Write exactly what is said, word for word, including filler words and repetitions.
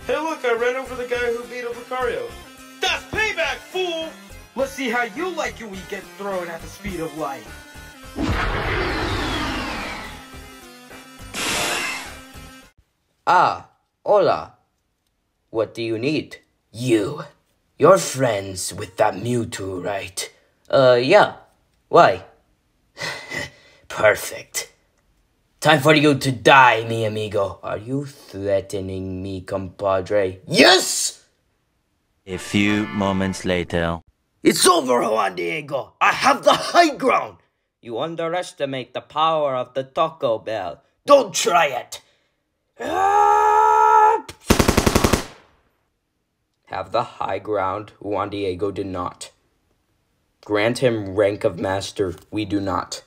Hey look, I ran over the guy who beat up Lucario. That's payback, fool! Let's see how you like it when you get thrown at the speed of light. Ah, hola. What do you need? You. You're friends with that Mewtwo, right? Uh, yeah. Why? Perfect. Time for you to die, mi amigo. Are you threatening me, compadre? Yes! A few moments later. It's over, Juan Diego. I have the high ground. You underestimate the power of the Taco Bell. Don't try it. Have the high ground. Juan Diego did not. Grant him rank of master. We do not.